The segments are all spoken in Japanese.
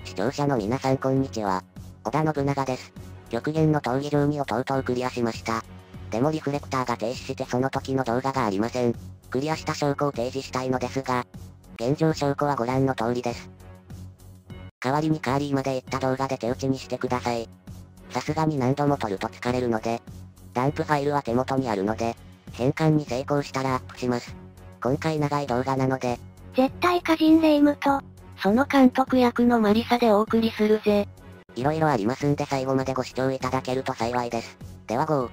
視聴者の皆さんこんにちは。織田信長です。極限の闘技場2をとうとうクリアしました。でもリフレクターが停止してその時の動画がありません。クリアした証拠を提示したいのですが、現状証拠はご覧の通りです。代わりにカーリーまで行った動画で手打ちにしてください。さすがに何度も撮ると疲れるので、ダンプファイルは手元にあるので、変換に成功したらアップします。今回長い動画なので、 絶対歌人レイムと、その監督役のマリサでお送りするぜ。 色々ありますんで最後までご視聴いただけると幸いです。ではGO。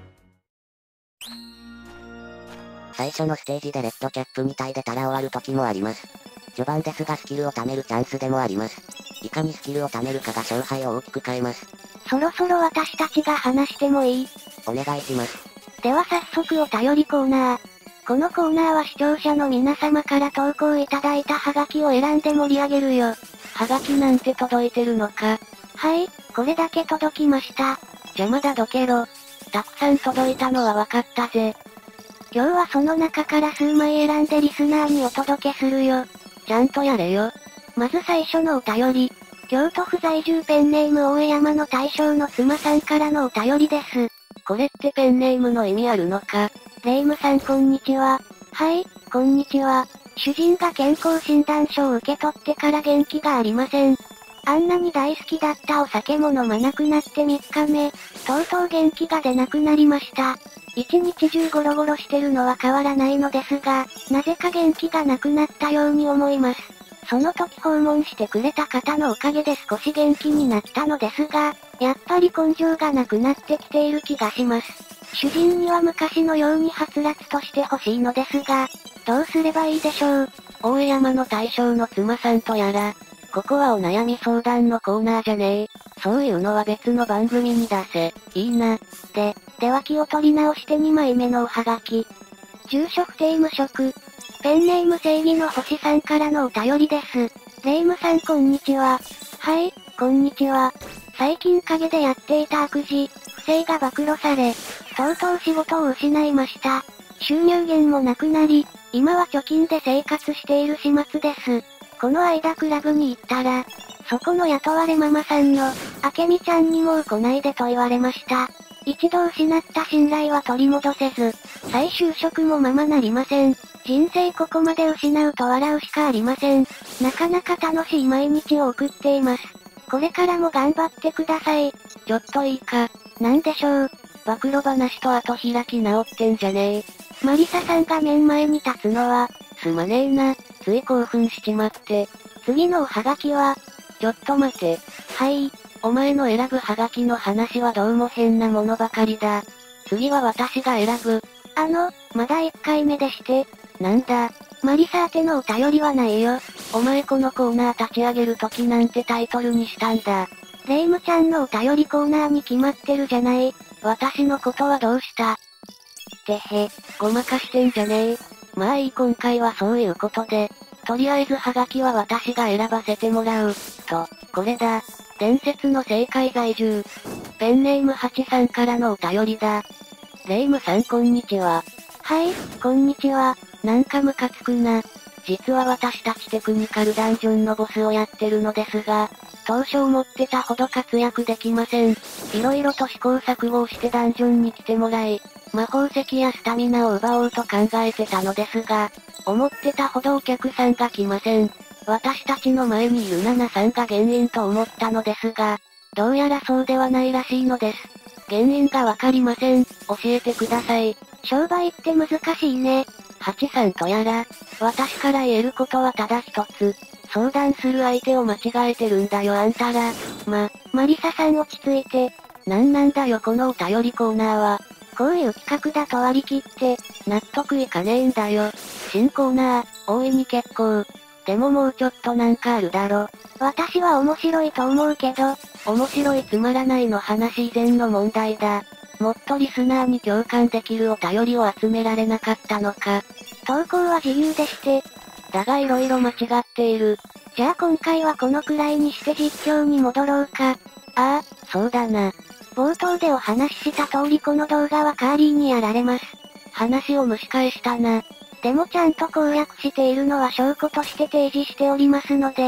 最初のステージでレッドキャップ2体出たら終わる時もあります。序盤ですがスキルを貯めるチャンスでもあります。いかにスキルを貯めるかが勝敗を大きく変えます。 そろそろ私たちが話してもいい？ お願いします。 では早速お便りコーナー。このコーナーは視聴者の皆様から投稿いただいたハガキを選んで盛り上げるよ。 ハガキなんて届いてるのか。 はい、これだけ届きました。 邪魔だどけろ。たくさん届いたのは分かったぜ。 今日はその中から数枚選んでリスナーにお届けするよ。 ちゃんとやれよ。 まず最初のお便り。京都府在住ペンネーム大江山の大将の妻さんからのお便りです。 これってペンネームの意味あるのか？ レイムさんこんにちは。はい、こんにちは。主人が健康診断書を受け取ってから元気がありません。あんなに大好きだったお酒も飲まなくなって3日目、とうとう元気が出なくなりました。一日中ゴロゴロしてるのは変わらないのですが、なぜか元気がなくなったように思います。その時訪問してくれた方のおかげで少し元気になったのですが、やっぱり根性がなくなってきている気がします。主人には昔のようにはつらつとしてほしいのですが、どうすればいいでしょう。 大江山の大将の妻さんとやら、ここはお悩み相談のコーナーじゃねえ。そういうのは別の番組に出せ。いいな。 では気を取り直して2枚目のおはがき。住所不定無職。ペンネーム正義の星さんからのお便りです。レイムさんこんにちは。はい、こんにちは。最近陰でやっていた悪事、不正が暴露され、とうとう仕事を失いました。収入源もなくなり、今は貯金で生活している始末です。この間クラブに行ったら、そこの雇われママさんの、あけみちゃんにもう来ないでと言われました。一度失った信頼は取り戻せず、再就職もままなりません。人生ここまで失うと笑うしかありません。なかなか楽しい毎日を送っています。これからも頑張ってください。 ちょっといいか。 なんでしょう。 暴露話と後開き直ってんじゃねえ。 マリサさんが面前に立つのは、 すまねえな。つい興奮しちまって。 次のおはがきは、 ちょっと待て。 はい。 お前の選ぶはがきの話はどうも変なものばかりだ。次は私が選ぶ。 まだ1回目でして。 なんだ。 マリサ宛てのお便りはないよ。 お前このコーナー立ち上げるときなんてタイトルにしたんだ。 レイムちゃんのお便りコーナーに決まってるじゃない。 私のことはどうした？てへ、ごまかしてんじゃねえ。まあいい今回はそういうことで、とりあえずハガキは私が選ばせてもらう。と、これだ。伝説の正解在住。ペンネーム8さんからのお便りだ。レイムさんこんにちは。 はい、こんにちは。 なんかムカつくな。実は私たちテクニカルダンジョンのボスをやってるのですが、当初思ってたほど活躍できません。色々と試行錯誤をしてダンジョンに来てもらい、魔法石やスタミナを奪おうと考えてたのですが、思ってたほどお客さんが来ません。私たちの前にいるナナさんが原因と思ったのですが、どうやらそうではないらしいのです。原因がわかりません。教えてください。 商売って難しいね。 8さんとやら、私から言えることはただ一つ。相談する相手を間違えてるんだよあんたら。 マリサさん落ち着いて。 なんだよこのお便りコーナーは。 こういう企画だと割り切って、 納得いかねえんだよ。新コーナー、大いに結構。でももうちょっとなんかあるだろ。 私は面白いと思うけど、 面白いつまらないの話以前の問題だ。もっとリスナーに共感できるお便りを集められなかったのか。 投稿は自由でして。 だが色々間違っている。 じゃあ今回はこのくらいにして実況に戻ろうか。 ああ、そうだな。 冒頭でお話しした通りこの動画はカーリーにやられます。 話を蒸し返したな。 でもちゃんと攻略しているのは証拠として提示しておりますので、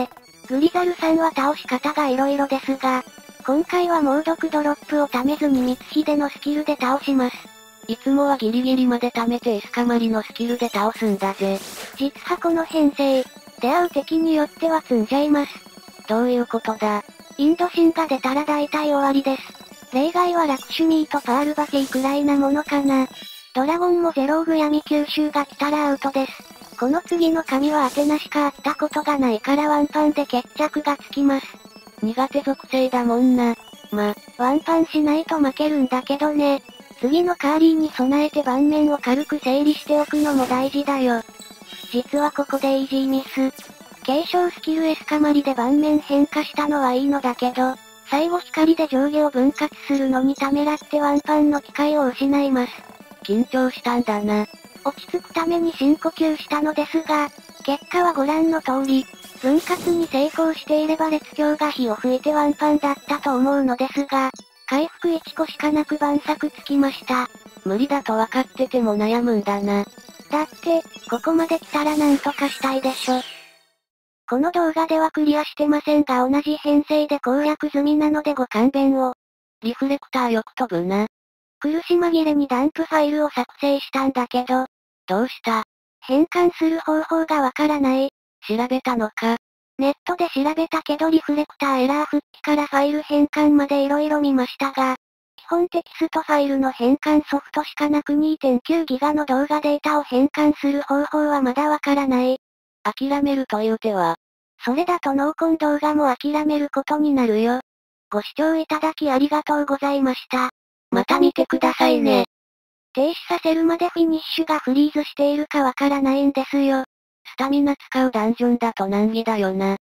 グリザルさんは倒し方が色々ですが、今回は猛毒ドロップを貯めずに光秀のスキルで倒します。 いつもはギリギリまで貯めてエスカマリのスキルで倒すんだぜ。 実はこの編成、出会う敵によっては積んじゃいます。 どういうことだ？ インド神が出たら大体終わりです。例外はラクシュミーとパールバケイくらいなものかな。ドラゴンもゼローグ闇吸収が来たらアウトです。この次の神はアテナしか会ったことがないからワンパンで決着がつきます。 苦手属性だもんな。 ワンパンしないと負けるんだけどね。次のカーリーに備えて盤面を軽く整理しておくのも大事だよ。実はここでイージーミス。継承スキルエスカマリで盤面変化したのはいいのだけど、最後光で上下を分割するのにためらってワンパンの機会を失います。 緊張したんだな。 落ち着くために深呼吸したのですが、結果はご覧の通り、分割に成功していれば列強が火を吹いてワンパンだったと思うのですが、回復1個しかなく晩作つきました。 無理だと分かってても悩むんだな。 だって、ここまで来たらなんとかしたいでしょ。この動画ではクリアしてませんが同じ編成で攻略済みなのでご勘弁を。 リフレクターよく飛ぶな。 苦し紛れにダンプファイルを作成したんだけど、 どうした？ 変換する方法がわからない。 調べたのか？ ネットで調べたけどリフレクターエラー復帰からファイル変換まで色々見ましたが、基本テキストファイルの変換ソフトしかなく 2.9 ギガの動画データを変換する方法はまだわからない。 諦めるという手は。 それだとノーコン動画も諦めることになるよ。ご視聴いただきありがとうございました。 また見てくださいね。 停止させるまでフィニッシュがフリーズしているかわからないんですよ。 スタミナ使うダンジョンだと難儀だよな。